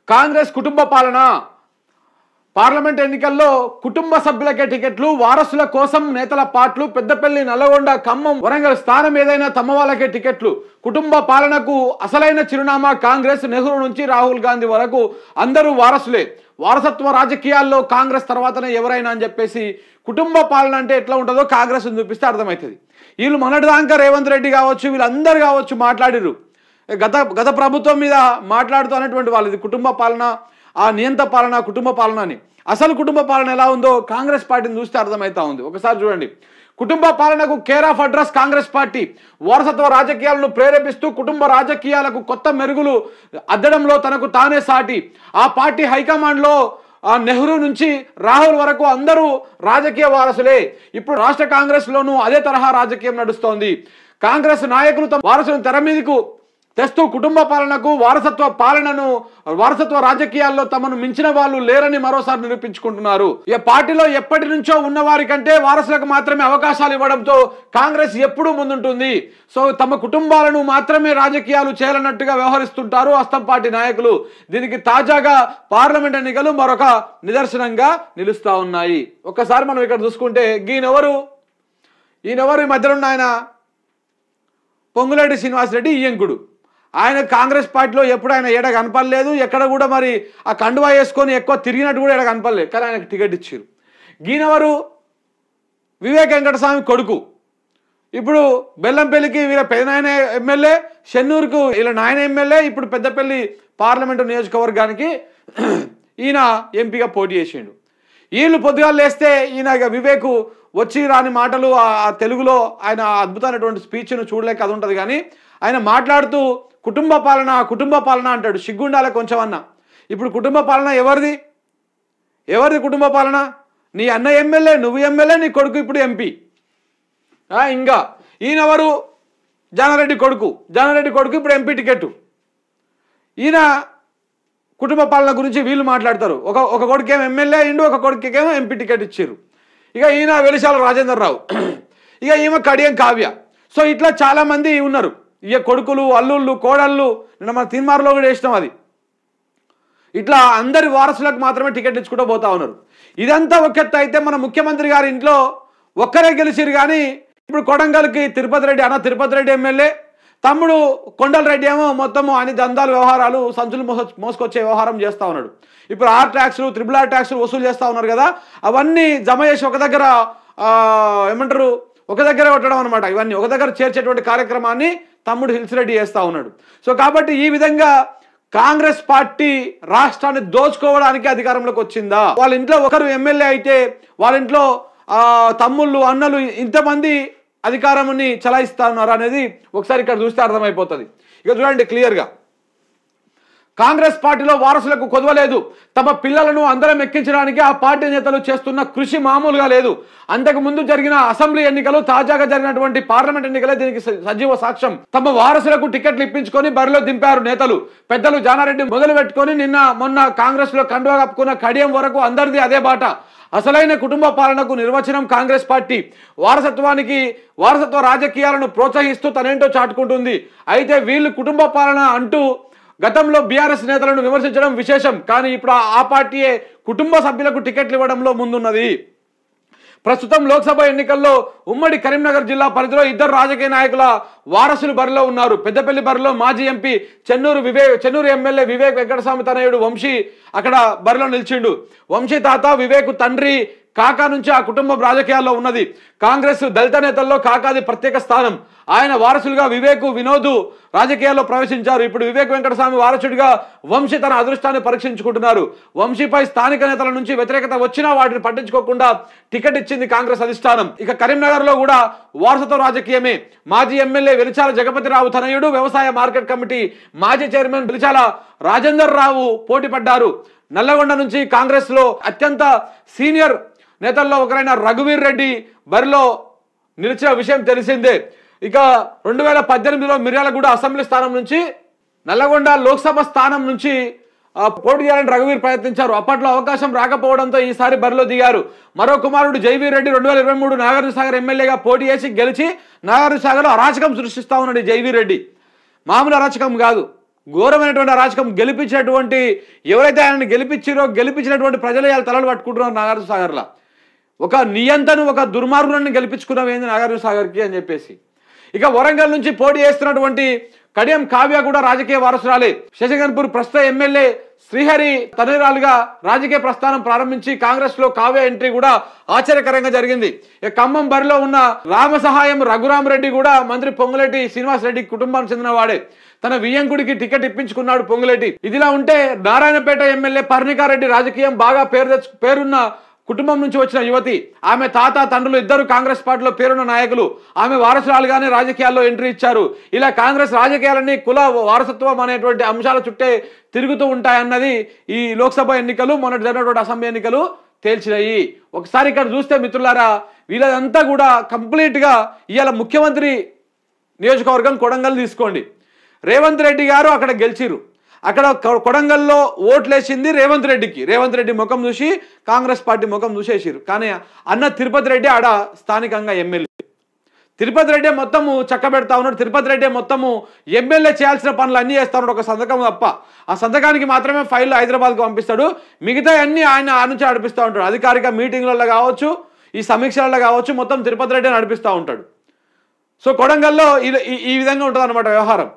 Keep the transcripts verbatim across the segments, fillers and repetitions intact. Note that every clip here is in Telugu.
కాంగ్రెస్ కుటుంబ పాలన పార్లమెంట్ ఎన్నికల్లో కుటుంబ సభ్యులకే టికెట్లు వారసుల కోసం నేతల పాటలు పెద్దపల్లి నల్లగొండ ఖమ్మం వరంగల్ స్థానం ఏదైనా తమ వాళ్ళకే టికెట్లు కుటుంబ పాలనకు అసలైన చిరునామా కాంగ్రెస్ నెహ్రూ నుంచి రాహుల్ గాంధీ వరకు అందరూ వారసులే వారసత్వ రాజకీయాల్లో కాంగ్రెస్ తర్వాతనే ఎవరైనా అని చెప్పేసి కుటుంబ పాలన అంటే ఎట్లా ఉంటుందో కాంగ్రెస్ చూపిస్తే అర్థమవుతుంది. వీళ్ళు మొన్నటిదాకా రేవంత్ రెడ్డి కావచ్చు వీళ్ళందరూ కావచ్చు మాట్లాడిరు గత గత ప్రభుత్వం మీద మాట్లాడుతూ అన్నటువంటి వాళ్ళది కుటుంబ పాలన ఆ నియంత పాలన కుటుంబ పాలన అని. అసలు కుటుంబ పాలన ఎలా ఉందో కాంగ్రెస్ పార్టీని చూస్తే అర్థమవుతా ఉంది. ఒకసారి చూడండి. కుటుంబ పాలనకు care of address Congress party వారసత్వ రాజకీయాలను ప్రేరేపిస్తూ కుటుంబ రాజకీయాలకు కొత్త మెరుగులు అద్దడంలో తనకు తానే సాటి. ఆ పార్టీ హైకమాండ్లో నెహ్రూ నుంచి రాహుల్ వరకు అందరూ రాజకీయ వారసులే. ఇప్పుడు రాష్ట్ర కాంగ్రెస్ లోనూ అదే తరహా రాజకీయం నడుస్తోంది. కాంగ్రెస్ నాయకులు తమ వారసులను తెర మీదకు తెస్తూ కుటుంబ పాలనకు వారసత్వ పాలనను వారసత్వ రాజకీయాల్లో తమను మించిన వాళ్ళు లేరని మరోసారి నిరూపించుకుంటున్నారు. ఈ పార్టీలో ఎప్పటి నుంచో ఉన్న వారి కంటే వారసులకు మాత్రమే అవకాశాలు ఇవ్వడంతో కాంగ్రెస్ ఎప్పుడూ ముందుంటుంది. సో తమ కుటుంబాలను మాత్రమే రాజకీయాలు చేయాలన్నట్టుగా వ్యవహరిస్తుంటారు అస్తం పార్టీ నాయకులు. దీనికి తాజాగా పార్లమెంట్ ఎన్నికలు మరొక నిదర్శనంగా నిలుస్తా ఉన్నాయి. ఒక్కసారి మనం ఇక్కడ చూసుకుంటే ఈయనెవరు ఈయనెవరు ఈ మధ్యలో ఉన్న ఆయన పొంగులేటి శ్రీనివాసరెడ్డి ఈయంకుడు. ఆయన కాంగ్రెస్ పార్టీలో ఎప్పుడు ఆయన ఏడ కనపడలేదు. ఎక్కడ కూడా మరి ఆ కండువా వేసుకొని ఎక్కువ తిరిగినట్టు కూడా ఏడ కనపడలేదు. కానీ ఆయనకు టికెట్ ఇచ్చారు. ఈయనెవరు వివేక్ వెంకటస్వామి కొడుకు. ఇప్పుడు బెల్లంపల్లికి వీళ్ళ పెదనాయన ఎమ్మెల్యే, చెన్నూరుకు వీళ్ళ నాయన ఎమ్మెల్యే. ఇప్పుడు పెద్దపల్లి పార్లమెంటు నియోజకవర్గానికి ఈయన ఎంపీగా పోటీ చేసిండు. వీళ్ళు పొద్దుగా లేస్తే ఈయన వివేక్ వచ్చి రాని మాటలు ఆ తెలుగులో ఆయన అద్భుతమైనటువంటి స్పీచ్ను చూడలేక అది ఉంటుంది. కానీ ఆయన మాట్లాడుతూ కుటుంబ పాలన కుటుంబ పాలన అంటాడు. సిగ్గుండాలే కొంచెం అన్న. ఇప్పుడు కుటుంబ పాలన ఎవరిది ఎవరిది కుటుంబ పాలన? నీ అన్న ఎమ్మెల్యే, నువ్వు ఎమ్మెల్యే, నీ కొడుకు ఇప్పుడు ఎంపీ. ఇంకా ఈయన ఎవరు? జానారెడ్డి కొడుకు. జానారెడ్డి కొడుకు ఇప్పుడు ఎంపీ టికెట్. ఈయన కుటుంబ పాలన గురించి వీళ్ళు మాట్లాడతారు. ఒక ఒక కొడుకేమో ఎమ్మెల్యే అయిండు, ఒక కొడుకేమో ఎంపీ టికెట్ ఇచ్చారు. ఇక ఈయన వెలిశాల రాజేందర్ రావు, ఇక ఈమె కడియం కావ్య. సో ఇట్లా చాలా మంది ఉన్నారు. ఇక కొడుకులు, అల్లుళ్ళు, కోడళ్ళు. నిన్న మన తీన్మార్లో కూడా వేసినాం అది. ఇట్లా అందరి వారసులకు మాత్రమే టికెట్ ఇచ్చుకుంటూ పోతా ఉన్నారు. ఇదంతా ఒక ఎత్తు అయితే మన ముఖ్యమంత్రి గారి ఇంట్లో ఒక్కరే గెలిచిరు. కానీ ఇప్పుడు కొడంగల్కి తిరుపతి రెడ్డి అన్న తిరుపతి రెడ్డి ఎమ్మెల్యే, తమ్ముడు కొండల రెడ్డి ఏమో మొత్తము అన్ని దందాలు వ్యవహారాలు సంచులు మోస మోసుకొచ్చే వ్యవహారం చేస్తూ ఉన్నాడు. ఇప్పుడు ఆర్ ట్యాక్స్లు త్రిబుల్ ఆర్ ట్యాక్స్లు వసూలు చేస్తూ ఉన్నారు కదా, అవన్నీ జమ చేసి ఒక దగ్గర ఏమంటారు ఒక దగ్గర కొట్టడం అనమాట. ఇవన్నీ ఒక దగ్గర చేర్చేటువంటి కార్యక్రమాన్ని తమ్ముడు హిల్స్ రెడ్డి చేస్తూ ఉన్నాడు. సో కాబట్టి ఈ విధంగా కాంగ్రెస్ పార్టీ రాష్ట్రాన్ని దోచుకోవడానికి అధికారంలోకి వచ్చిందా? వాళ్ళ ఇంట్లో ఒకరు ఎమ్మెల్యే అయితే వాళ్ళ ఇంట్లో ఆ తమ్ముళ్ళు అన్నలు ఇంతమంది అధికారాన్ని చలాయిస్తా ఉన్నారు అనేది ఒకసారి ఇక్కడ చూస్తే అర్థమైపోతుంది. ఇక చూడండి క్లియర్గా. కాంగ్రెస్ పార్టీలో వారసులకు కొదవలేదు. తమ పిల్లలను అందరం ఎక్కించడానికి ఆ పార్టీ నేతలు చేస్తున్న కృషి మామూలుగా లేదు. అంతకు ముందు జరిగిన అసెంబ్లీ ఎన్నికలు, తాజాగా జరిగినటువంటి పార్లమెంట్ ఎన్నికలే దీనికి సజీవ సాక్ష్యం. తమ వారసులకు టికెట్లు ఇప్పించుకొని బరిలో దింపారు నేతలు. పెద్దలు జానారెడ్డి మొదలు పెట్టుకొని నిన్న మొన్న కాంగ్రెస్ లో కండువా కప్పుకున్న కడియం వరకు అందరిది అదే బాట. అసలైన కుటుంబ పాలనకు నిర్వచనం కాంగ్రెస్ పార్టీ. వారసత్వానికి వారసత్వ రాజకీయాలను ప్రోత్సహిస్తూ తనేంటో చాటుకుంటుంది. అయితే వీళ్ళు కుటుంబ పాలన అంటూ గతంలో బీఆర్ఎస్ నేతలను విమర్శించడం విశేషం. కానీ ఇప్పుడు ఆ పార్టీయే కుటుంబ సభ్యులకు టికెట్లు ఇవ్వడంలో ముందున్నది. ప్రస్తుతం లోక్సభ ఎన్నికల్లో ఉమ్మడి కరీంనగర్ జిల్లా పరిధిలో ఇద్దరు రాజకీయ నాయకుల వారసులు బరిలో ఉన్నారు. పెద్దపల్లి బరిలో మాజీ ఎంపీ చెన్నూరు వివేక్ చెన్నూరు ఎమ్మెల్యే వివేక్ వెంకటస్వామి తనయుడు వంశీ అక్కడ బరిలో నిలిచిండు. వంశీ తాత వివేక్ తండ్రి కాకా నుంచి ఆ కుటుంబం రాజకీయాల్లో ఉన్నది. కాంగ్రెస్ దళిత నేతల్లో కాకాది ప్రత్యేక స్థానం. ఆయన వారసులుగా వివేక్ వినోద్ రాజకీయాల్లో ప్రవేశించారు. ఇప్పుడు వివేక్ వెంకటస్వామి వారసుడిగా వంశీ తన అదృష్టాన్ని పరీక్షించుకుంటున్నారు. వంశీపై స్థానిక నేతల నుంచి వ్యతిరేకత వచ్చినా వాటిని పట్టించుకోకుండా టికెట్ ఇచ్చింది కాంగ్రెస్ అధిష్టానం. ఇక కరీంనగర్ లో కూడా వారసత్వ రాజకీయమే. మాజీ ఎమ్మెల్యే వెలిచాల జగపతిరావు తనయుడు వ్యవసాయ మార్కెట్ కమిటీ మాజీ చైర్మన్ వెలిచాల రాజేందర్ రావు పోటీ పడ్డారు. నల్లగొండ నుంచి కాంగ్రెస్ లో అత్యంత సీనియర్ నేతల్లో ఒకరైన రఘువీర్ రెడ్డి బరిలో నిలిచిన విషయం తెలిసిందే. ఇక రెండు వేల పద్దెనిమిదిలో మిర్యాలగూడ అసెంబ్లీ స్థానం నుంచి నల్లగొండ లోక్సభ స్థానం నుంచి పోటీ చేయాలని రఘువీర్ ప్రయత్నించారు. అప్పట్లో అవకాశం రాకపోవడంతో ఈసారి బరిలో దిగారు. మరో కుమారుడు జైవీర్ రెడ్డి రెండు వేల ఇరవై మూడు నాగార్జునసాగర్ ఎమ్మెల్యేగా పోటీ చేసి గెలిచి నాగార్జునసాగర్లో అరాచకం సృష్టిస్తా ఉన్నాడు జైవీర్ రెడ్డి. మామూలు అరాచకం కాదు, ఘోరమైనటువంటి అరాచకం. గెలిపించినటువంటి ఎవరైతే ఆయనని గెలిపించారో గెలిపించినటువంటి ప్రజలు ఇవాళ తలలు పట్టుకుంటున్నారు నాగార్జున సాగర్లో. ఒక నియంతను ఒక దుర్మార్గులను గెలిపించుకున్నాం ఏంది నాగార్జున సాగర్కి అని చెప్పేసి. ఇక వరంగల్ నుంచి పోటీ చేస్తున్నటువంటి కడియం కావ్య కూడా రాజకీయ వారసురాలే. శశగన్పూర్ ప్రస్తుత ఎమ్మెల్యే శ్రీహరి తనయురాలుగా రాజకీయ ప్రస్థానం ప్రారంభించి కాంగ్రెస్ లో కావ్య ఎంట్రీ కూడా ఆశ్చర్యకరంగా జరిగింది. ఇక ఖమ్మం బరిలో ఉన్న రామ సహాయం రఘురామరెడ్డి కూడా మంత్రి పొంగులేటి శ్రీనివాస్ రెడ్డి కుటుంబానికి చెందిన వాడే. తన వియ్యంకుడికి టికెట్ ఇప్పించుకున్నాడు పొంగులేటి. ఇదిలా ఉంటే నారాయణపేట ఎమ్మెల్యే పర్ణికారెడ్డి రాజకీయం బాగా పేరు తెచ్చు పేరున్న కుటుంబం నుంచి వచ్చిన యువతి. ఆమె తాత తండ్రులు ఇద్దరు కాంగ్రెస్ పార్టీలో పేరున్న నాయకులు. ఆమె వారసురాలుగానే రాజకీయాల్లో ఎంట్రీ ఇచ్చారు. ఇలా కాంగ్రెస్ రాజకీయాలన్నీ కుల వారసత్వం అనేటువంటి అంశాల చుట్టే తిరుగుతూ ఉంటాయన్నది ఈ లోక్సభ ఎన్నికలు మొన్నటి జరిగినటువంటి అసెంబ్లీ ఎన్నికలు తేల్చినాయి. ఒకసారి ఇక్కడ చూస్తే మిత్రులారా, వీళ్ళదంతా కూడా కంప్లీట్గా ఇవాళ ముఖ్యమంత్రి నియోజకవర్గం కొడంగల్ తీసుకోండి. రేవంత్ రెడ్డి గారు అక్కడ గెలిచిరు. అక్కడ కొడంగల్లో ఓట్లేసింది రేవంత్ రెడ్డికి. రేవంత్ రెడ్డి ముఖం చూసి కాంగ్రెస్ పార్టీ ముఖం చూసేసారు. కానీ అన్న తిరుపతి రెడ్డి ఆడ స్థానికంగా ఎమ్మెల్యే. తిరుపతి రెడ్డి మొత్తము చక్కబెడతా ఉన్నాడు. తిరుపతి రెడ్డి మొత్తము ఎమ్మెల్యే చేయాల్సిన పనులు అన్నీ చేస్తా ఉన్నాడు, ఒక సంతకం తప్ప. ఆ సంతకానికి మాత్రమే ఫైల్ హైదరాబాద్కు పంపిస్తాడు. మిగతా అన్ని ఆయన ఆ నుంచి నడిపిస్తూ ఉంటాడు. అధికారిక మీటింగ్లలో కావచ్చు, ఈ సమీక్షలలో కావచ్చు, మొత్తం తిరుపతి రెడ్డి నడిపిస్తూ ఉంటాడు. సో కొడంగల్లో ఈ విధంగా ఉంటుంది అన్నమాట వ్యవహారం.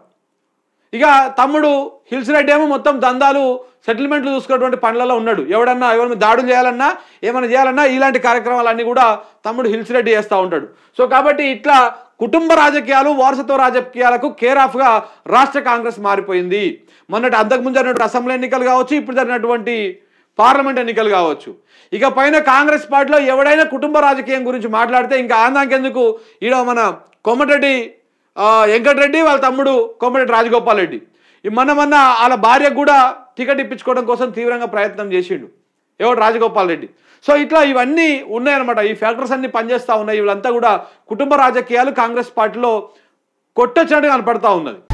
ఇక తమ్ముడు హిల్స్ రెడ్డి ఏమో మొత్తం దందాలు సెటిల్మెంట్లు చూసుకున్నటువంటి పనులలో ఉన్నాడు. ఎవడన్నా ఎవరైనా దాడులు చేయాలన్నా ఏమైనా చేయాలన్నా ఇలాంటి కార్యక్రమాలన్నీ కూడా తమ్ముడు హిల్స్ రెడ్డి చేస్తూ ఉంటాడు. సో కాబట్టి ఇట్లా కుటుంబ రాజకీయాలు వారసత్వ రాజకీయాలకు కేర్ ఆఫ్గా రాష్ట్ర కాంగ్రెస్ మారిపోయింది. మొన్నటి అంతకుముందు జరిగినటువంటి అసెంబ్లీ ఎన్నికలు కావచ్చు, ఇప్పుడు జరిగినటువంటి పార్లమెంట్ ఎన్నికలు కావచ్చు. ఇక పైన కాంగ్రెస్ పార్టీలో ఎవడైనా కుటుంబ రాజకీయం గురించి మాట్లాడితే ఇంకా ఆందాకెందుకు ఈడ మన కోమటిరెడ్డి వెంకటరెడ్డి వాళ్ళ తమ్ముడు కోమటిరెడ్డి రాజగోపాల్ రెడ్డి మొన్న మొన్న వాళ్ళ భార్యకు కూడా టికెట్ ఇప్పించుకోవడం కోసం తీవ్రంగా ప్రయత్నం చేసిండు ఎవడు రాజగోపాల్ రెడ్డి. సో ఇట్లా ఇవన్నీ ఉన్నాయన్నమాట. ఈ ఫ్యాక్టర్స్ అన్ని పనిచేస్తూ ఉన్నాయి. వీళ్ళంతా కూడా కుటుంబ రాజకీయాలు కాంగ్రెస్ పార్టీలో కొట్టొచ్చినట్టు కనపడతా ఉన్నది.